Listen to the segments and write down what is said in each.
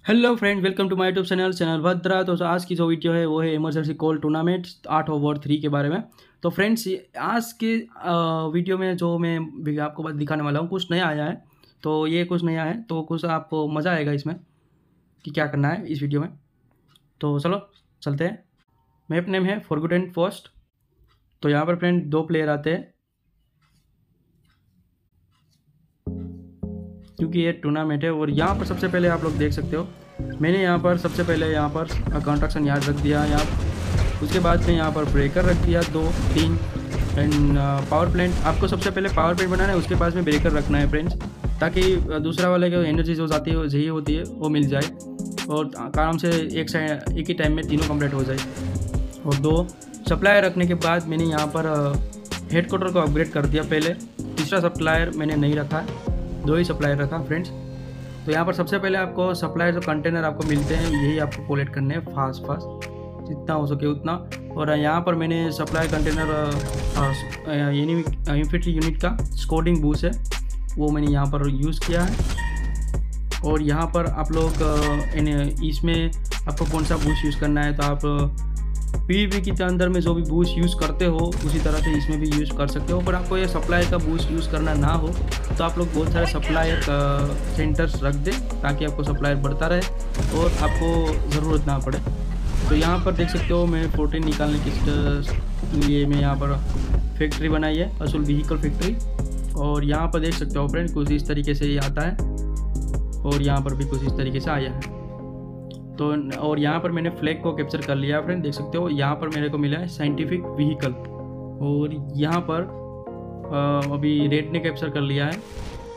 Hello friend, welcome to my YouTube channel Bhadra. तो आज की जो वीडियो है वो है इमरजेंसी कॉल टूर्नामेंट 8 ओवर 3 के बारे में। तो फ्रेंड्स, आज के वीडियो में जो मैं भी आपको बस दिखाने वाला हूँ कुछ नया आया है। तो ये कुछ नया है तो कुछ आपको मज़ा आएगा इसमें कि क्या करना है इस वीडियो में। तो चलो चलते हैं। मैप नेम है फॉरगॉटन पोस्ट। तो यहाँ पर फ्रेंड 2 प्लेयर आते हैं क्योंकि ये टूर्नामेंट है। और यहाँ पर सबसे पहले आप लोग देख सकते हो, मैंने यहाँ पर सबसे पहले यहाँ पर कंस्ट्रक्शन यार्ड रख दिया यहाँ। उसके बाद में यहाँ पर ब्रेकर रख दिया 2-3 एंड पावर प्लांट। आपको सबसे पहले पावर प्लांट बनाना है, उसके पास में ब्रेकर रखना है फ्रेंड्स, ताकि दूसरा वाले की एनर्जी जो जाती है चाहिए होती है वो मिल जाए और आराम से एक ही टाइम में तीनों कंप्लीट हो जाए। और 2 सप्लायर रखने के बाद मैंने यहाँ पर हेडक्वार्टर को अपग्रेड कर दिया। पहले तीसरा सप्लायर मैंने नहीं रखा, 2 ही सप्लायर रखा फ्रेंड्स। तो यहाँ पर सबसे पहले आपको सप्लायर जो कंटेनर आपको मिलते हैं यही आपको कलेक्ट करने हैं फास्ट जितना हो सके उतना। और यहाँ पर मैंने सप्लाई कंटेनर इन्फेंट्री यूनिट का स्कोर्डिंग बूस्ट है वो मैंने यहाँ पर यूज़ किया है। और यहाँ पर आप लोग इसमें आपको कौन सा बूस्ट यूज़ करना है, तो आप पीवीपी के अंदर में जो भी बूस्ट यूज़ करते हो उसी तरह से इसमें भी यूज़ कर सकते हो। पर आपको ये सप्लायर का बूस्ट यूज़ करना ना हो तो आप लोग बहुत सारे सप्लायर सेंटर्स रख दें ताकि आपको सप्लायर बढ़ता रहे और आपको ज़रूरत ना पड़े। तो यहाँ पर देख सकते हो मैं प्रोटीन निकालने के लिए मैं यहाँ पर फैक्ट्री बनाई है, असूल व्हीकल फैक्ट्री। और यहाँ पर देख सकते हो फ्रेंड कुछ इस तरीके से ये आता है और यहाँ पर भी कुछ इस तरीके से आया है। तो और यहाँ पर मैंने फ्लैग को कैप्चर कर लिया फ्रेंड, देख सकते हो। यहाँ पर मेरे को मिला है साइंटिफिक व्हीकल और यहाँ पर अभी रेड ने कैप्चर कर लिया है।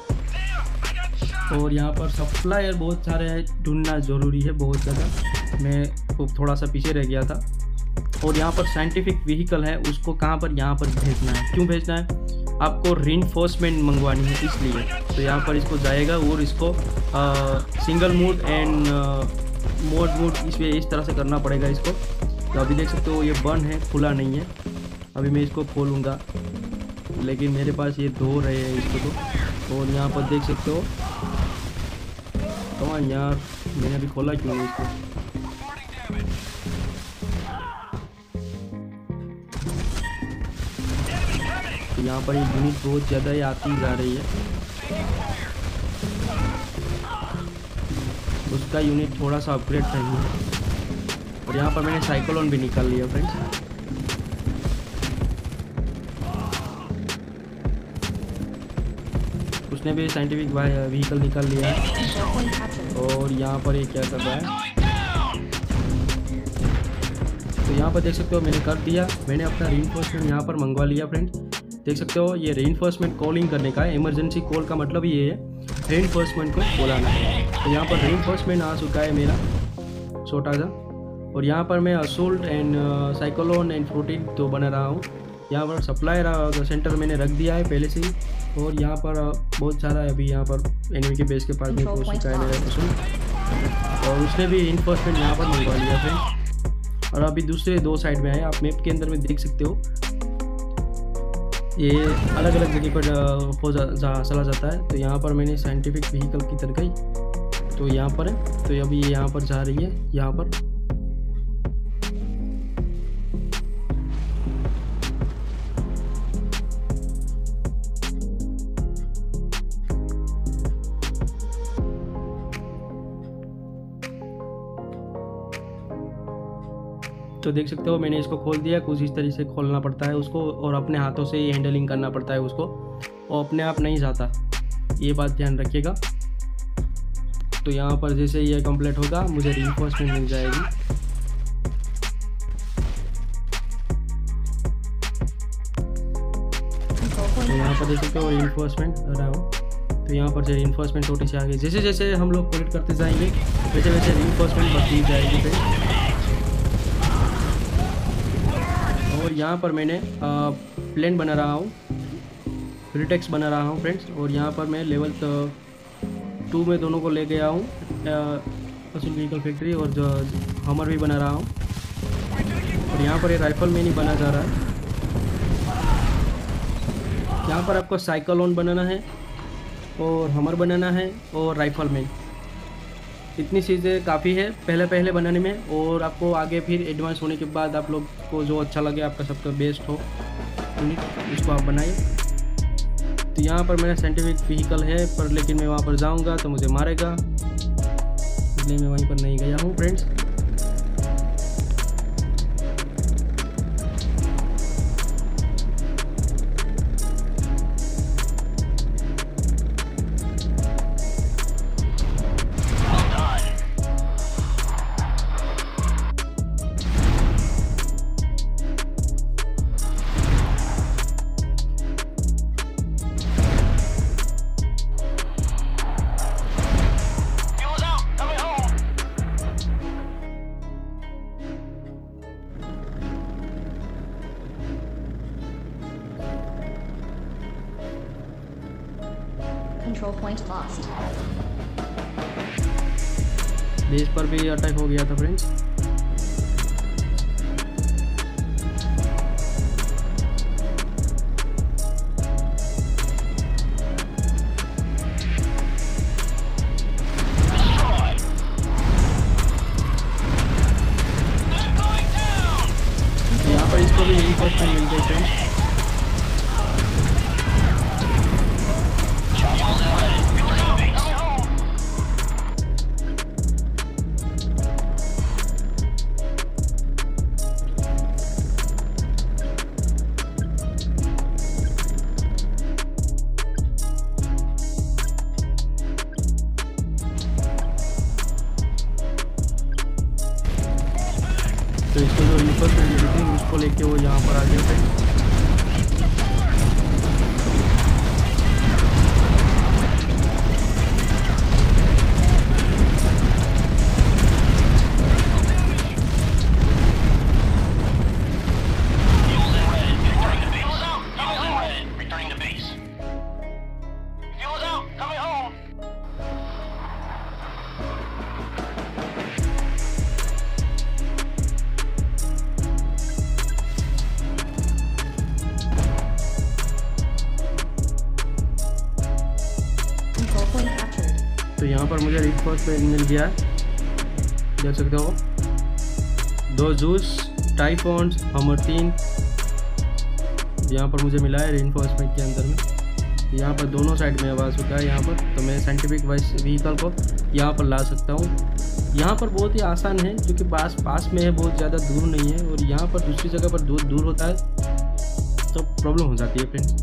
और यहाँ पर सप्लायर बहुत सारे ढूंढना ज़रूरी है, बहुत ज़्यादा। मैं थोड़ा सा पीछे रह गया था। और यहाँ पर साइंटिफिक व्हीकल है, उसको कहाँ पर यहाँ पर भेजना है। क्यों भेजना है? आपको रीइंफोर्समेंट मंगवानी है इसलिए। तो यहाँ पर इसको जाएगा और इसको सिंगल मोड एंड मोड इसमें इस तरह से करना पड़ेगा इसको। तो अभी देख सकते हो ये बंद है, खुला नहीं है। अभी मैं इसको खोलूँगा लेकिन मेरे पास ये 2 रहे हैं इसको तो। और यहाँ पर देख सकते हो, कमान यार मैंने अभी खोला क्यों नहीं इसको। तो यहाँ पर ये यूनिट बहुत ज़्यादा ही आती जा रही है, उसका यूनिट थोड़ा सा अपग्रेड चाहिए। और यहाँ पर मैंने साइक्लोन भी निकाल लिया फ्रेंड्स। उसने भी साइंटिफिक व्हीकल निकाल लिया है। और यहाँ पर ये क्या कर रहा है, तो यहाँ पर देख सकते हो मैंने कर दिया। मैंने अपना रीइंफोर्समेंट यहाँ पर मंगवा लिया फ्रेंड, देख सकते हो। ये रीइंफोर्समेंट कॉलिंग करने का है। इमरजेंसी कॉल का मतलब ये है रीइंफोर्समेंट को बुलाना है। तो यहाँ पर रीइंफोर्समेंट आ चुका है मेरा छोटा सा। और यहाँ पर मैं assault and cyclone and protein तो बना रहा हूँ। यहाँ पर सप्लायर सेंटर मैंने रख दिया है पहले से ही। और यहाँ पर बहुत सारा अभी यहाँ पर एनिमी के बेस के पास में पहुँच चुका है मेरा असोल्ट। और उसने भी रीइंफोर्समेंट यहाँ पर मंगवा लिया फ्रेंड। और अभी दूसरे 2 साइड में है, आप मैप के अंदर में देख सकते हो। ये अलग अलग जगह पर चला जाता है। तो यहाँ पर मैंने साइंटिफिक व्हीकल की तरह गई तो यहाँ पर है। तो अभी ये यहाँ पर जा रही है यहाँ पर। तो देख सकते हो मैंने इसको खोल दिया। कुछ इस तरीके से खोलना पड़ता है उसको और अपने हाथों से ही हैंडलिंग करना पड़ता है उसको, और अपने आप नहीं जाता, ये बात ध्यान रखिएगा। तो यहाँ पर जैसे ये कंप्लीट होगा मुझे रीइंफोर्समेंट मिल जाएगी। तो यहाँ पर देख सकते हो रीइंफोर्समेंट रहा हो। तो यहाँ पर से रीइंफोर्समेंट छोटी सी आगे जैसे जैसे हम लोग कलेक्ट करते जाएंगे वैसे वैसे रीइंफोर्समेंट बढ़ती जाएगी फिर। और यहाँ पर मैंने प्लेन बना रहा हूँ, प्रीटेक्स बना रहा हूँ फ्रेंड्स। और यहाँ पर मैं लेवल 2 में दोनों को ले गया हूँ, असूल व्हीकल फैक्ट्री और जो हमर भी बना रहा हूँ। और यहाँ पर ये राइफल में नहीं बना जा रहा है। यहाँ पर आपको साइक्लोन बनाना है और हमर बनाना है और राइफल में। इतनी चीज़ें काफ़ी है पहले बनाने में, और आपको आगे फिर एडवांस होने के बाद आप लोग को जो अच्छा लगे, आपका सबका बेस्ट हो यूनिट, उसको आप बनाइए। तो यहाँ पर मेरा साइंटिफिक व्हीकल है, पर लेकिन मैं वहाँ पर जाऊँगा तो मुझे मारेगा, इसलिए मैं वहीं पर नहीं गया हूँ friends. Control point lost. Base पर भी अटैक हो गया था फ्रेंड्स। यहाँ पर इसको भी रिइंफोर्समेंट मिल गई फ्रेंड्स। तो इसको जो रिइंफोर्समेंट मिली थी उसको लेके वो यहाँ पर आ गया था। तो यहाँ पर मुझे रिइंफोर्समेंट मिल गया है, देख सकते हो। 2 जूस, टाइफॉन्स, हमर 3 यहाँ पर मुझे मिला है रिइंफोर्समेंट के अंदर में। यहाँ पर दोनों साइड में आवाज़ होता है यहाँ पर, तो मैं साइंटिफिक व्हीकल को यहाँ पर ला सकता हूँ। यहाँ पर बहुत ही आसान है क्योंकि पास में है, बहुत ज़्यादा दूर नहीं है, और यहाँ पर दूसरी जगह पर दूर होता है तो प्रॉब्लम हो जाती है फ्रेंड्स।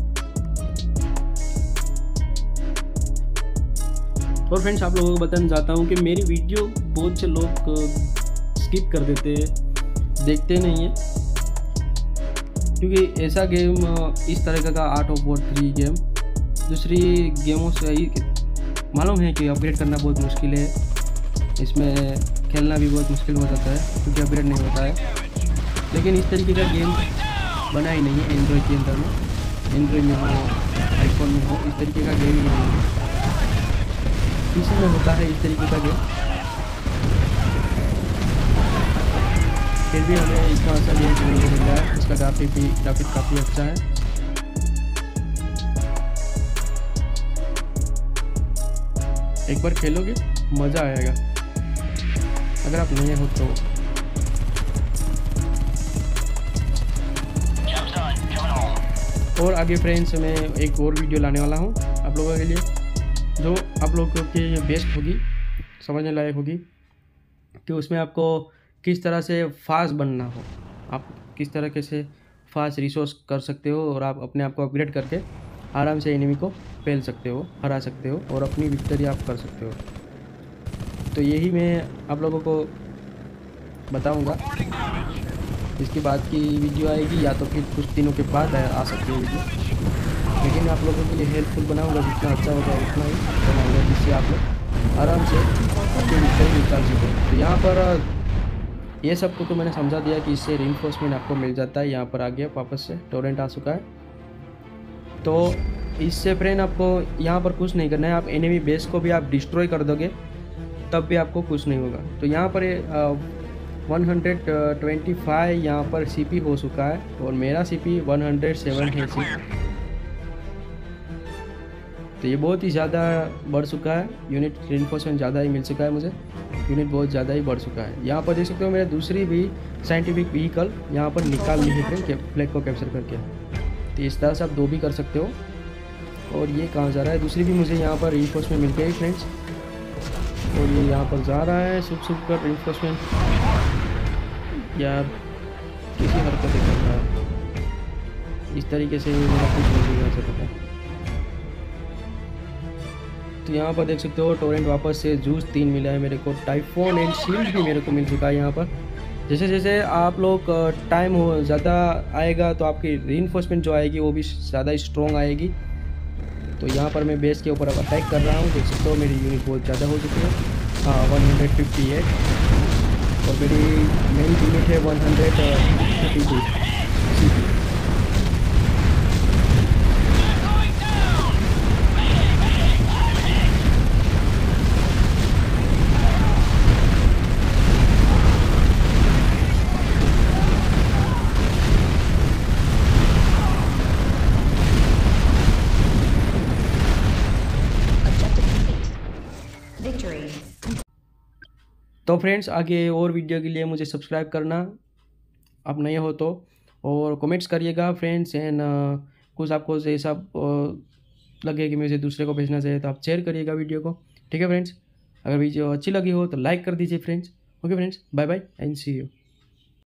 और फ्रेंड्स आप लोगों को बताना चाहता हूँ कि मेरी वीडियो बहुत से लोग स्किप कर देते हैं, देखते नहीं हैं, क्योंकि ऐसा गेम इस तरह का आर्ट ऑफ वॉर 3 गेम दूसरी गेमों से ही मालूम है कि अपग्रेड करना बहुत मुश्किल है, इसमें खेलना भी बहुत मुश्किल हो जाता है क्योंकि अपग्रेड नहीं होता है। लेकिन इस तरीके का गेम बना ही नहीं है एंड्रॉयड के अंदर में, एंड्रॉयड में हो, आईफोन में हो, इस तरीके का गेम ही नहीं है। पीसी में होता है इस तरीके का गेम, फिर भी हमें इतना अच्छा गेम खेलने को मिल रहा है। इसका ग्राफिक काफ़ी अच्छा है। एक बार खेलोगे मज़ा आएगा अगर आप नए हो तो। और आगे फ्रेंड्स मैं एक और वीडियो लाने वाला हूँ आप लोगों के लिए, जो आप लोगों के लिए बेस्ट होगी, समझने लायक होगी कि उसमें आपको किस तरह से फास्ट बनना हो, आप किस तरह से फास्ट रिसोर्स कर सकते हो, और आप अपने आप को अपग्रेड करके आराम से एनिमी को पेल सकते हो, हरा सकते हो, और अपनी विक्टरी आप कर सकते हो। तो यही मैं आप लोगों को बताऊंगा। इसके बाद की वीडियो आएगी या तो फिर कुछ दिनों के बाद आ सकती है वीडियो, लेकिन आप लोगों के लिए हेल्पफुल बनाऊंगा, जितना अच्छा होगा उतना ही बनाऊंगा, जिससे आप लोग आराम से अपनी विक्टरी निकाल सकें। तो यहाँ पर ये सब को तो मैंने समझा दिया कि इससे रिइंफोर्समेंट आपको मिल जाता है। यहाँ पर आ गया वापस से टोरेंट आ चुका है। तो इससे फ्रेंड आपको यहाँ पर कुछ नहीं करना है, आप एनिमी बेस को भी आप डिस्ट्रॉय कर दोगे तब भी आपको कुछ नहीं होगा। तो यहाँ पर 125 यहाँ पर सीपी हो चुका है, और मेरा सीपी 107 है सीपी, तो ये बहुत ही ज़्यादा बढ़ चुका है, यूनिट रिइंफोर्समेंट ज़्यादा ही मिल चुका है मुझे। यूनिट बहुत ज़्यादा ही बढ़ चुका है। यहाँ पर देख सकते हो मेरे दूसरी भी साइंटिफिक व्हीकल यहाँ पर निकाल ली है फ्रेंड, फ्लैग को कैप्चर करके। तो इस तरह से आप 2 भी कर सकते हो। और ये कहाँ जा रहा है, दूसरी भी मुझे यहाँ पर रीइंफोर्समेंट मिल गई फ्रेंड्स, और ये यहाँ पर जा रहा है सुप कर रीइंफोर्समेंट। यार किसी हरकतें कर रहा है, इस तरीके से मेरा कुछ नहीं आ सकता है। तो यहाँ पर देख सकते हो टोरेंट वापस से जूस 3 मिला है मेरे को, टाइफोन एंड शील्ड भी मेरे को मिल चुका है यहाँ पर। जैसे जैसे आप लोग टाइम हो ज़्यादा आएगा तो आपकी रीइंफोर्समेंट जो आएगी वो भी ज़्यादा स्ट्रॉन्ग आएगी। तो यहाँ पर मैं बेस के ऊपर अब अटैक कर रहा हूँ, देख सकते हो मेरी यूनिट बहुत ज़्यादा हो चुकी है। हाँ 158, और मेरी मेन यूनिट है 132 CP। तो फ्रेंड्स आगे और वीडियो के लिए मुझे सब्सक्राइब करना आप नए हो तो, और कमेंट्स करिएगा फ्रेंड्स। एंड कुछ आपको जैसा लगे कि मुझे दूसरे को भेजना चाहिए तो आप शेयर करिएगा वीडियो को, ठीक है फ्रेंड्स। अगर वीडियो अच्छी लगी हो तो लाइक कर दीजिए friends. Okay friends, bye bye and see you.